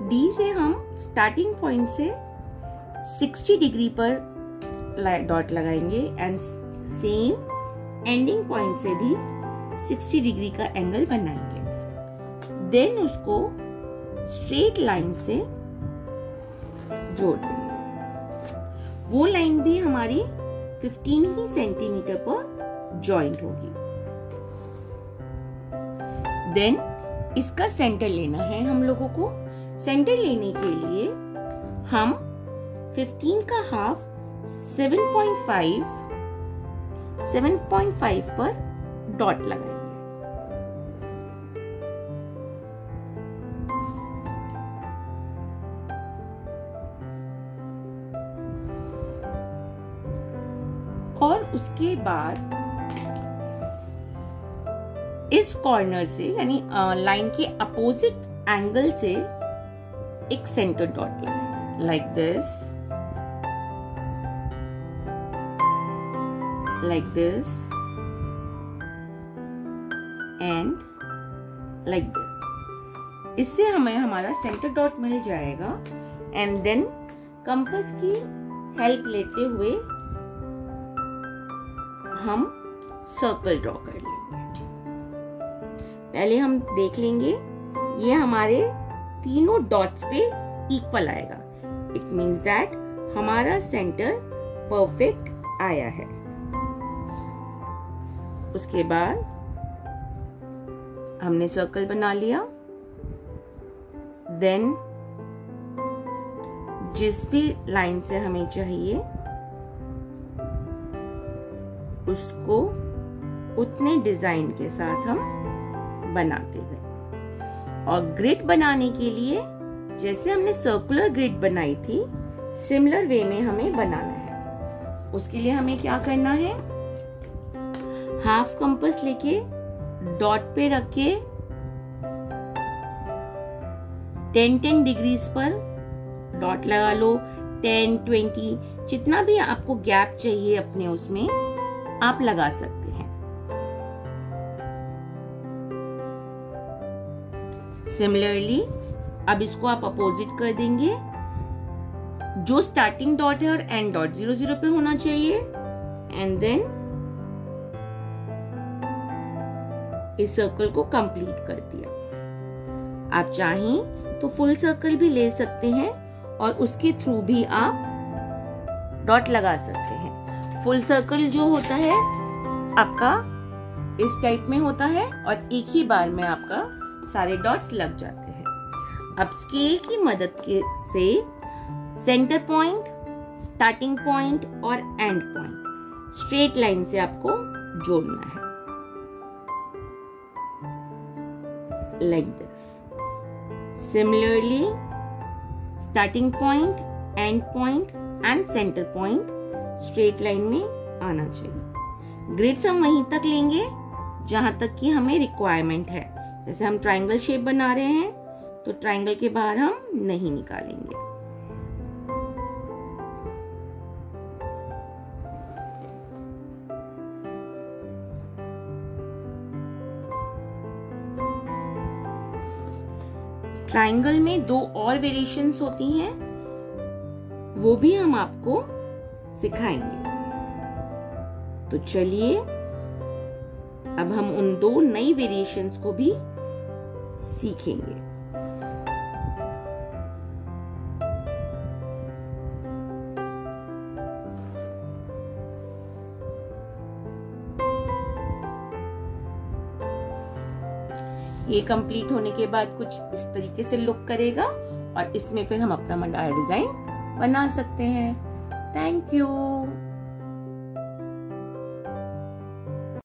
D से हम starting point से 60 डिग्री पर डॉट लगाएंगे एंड सेम एंडिंग पॉइंट से भी 60 डिग्री का एंगल बनाएंगे। देन उसको स्ट्रेट लाइन से जोड़ देंगे। वो लाइन भी हमारी 15 ही सेंटीमीटर पर जॉइंट होगी। देन इसका सेंटर लेना है हम लोगों को। सेंटर लेने के लिए हम 15 का हाफ 7.5 पर डॉट लगाएंगे। और उसके बाद इस कॉर्नर से यानी लाइन के अपोजिट एंगल से एक सेंटर डॉट लगाएंगे, like this, like this and like this। इससे हमें हमारा सेंटर डॉट मिल जाएगा। एंड देन कंपास की हेल्प लेते हुए हम सर्कल ड्रॉ कर लेंगे। पहले हम देख लेंगे ये हमारे तीनों डॉट्स पे इक्वल आएगा। इट मीन्स दैट हमारा सेंटर परफेक्ट आया है। उसके बाद हमने सर्कल बना लिया। देन जिस भी लाइन से हमें चाहिए उसको उतने डिजाइन के साथ हम बनाते गए। और ग्रिड बनाने के लिए जैसे हमने सर्कुलर ग्रिड बनाई थी, सिमिलर वे में हमें बनाना है। उसके लिए हमें क्या करना है, हाफ कंपास लेके डॉट पे रख के 10 डिग्रीज पर डॉट लगा लो। 10, 20 जितना भी आपको गैप चाहिए अपने उसमें आप लगा सकते हैं। सिमिलरली अब इसको आप अपोजिट कर देंगे। जो स्टार्टिंग डॉट है और एंड डॉट 0, 0 पे होना चाहिए। एंड देन इस सर्कल को कंप्लीट कर दिया। आप चाहें तो फुल सर्कल भी ले सकते हैं और उसके थ्रू भी आप डॉट लगा सकते हैं। फुल सर्कल जो होता है आपका इस टाइप में होता है और एक ही बार में आपका सारे डॉट्स लग जाते हैं। अब स्केल की मदद से सेंटर पॉइंट, स्टार्टिंग पॉइंट और एंड पॉइंट स्ट्रेट लाइन से आपको जोड़ना है, like this। Similarly, starting point, end point and center point straight line में आना चाहिए। ग्रिड्स हम वहीं तक लेंगे जहां तक कि हमें रिक्वायरमेंट है। जैसे हम ट्रायंगल शेप बना रहे हैं तो ट्रायंगल के बाहर हम नहीं निकालेंगे। ट्रायंगल में 2 और वेरिएशंस होती हैं, वो भी हम आपको सिखाएंगे। तो चलिए अब हम उन 2 नई वेरिएशंस को भी सीखेंगे। ये कंप्लीट होने के बाद कुछ इस तरीके से लुक करेगा और इसमें फिर हम अपना मंडाला डिजाइन बना सकते हैं। Thank you.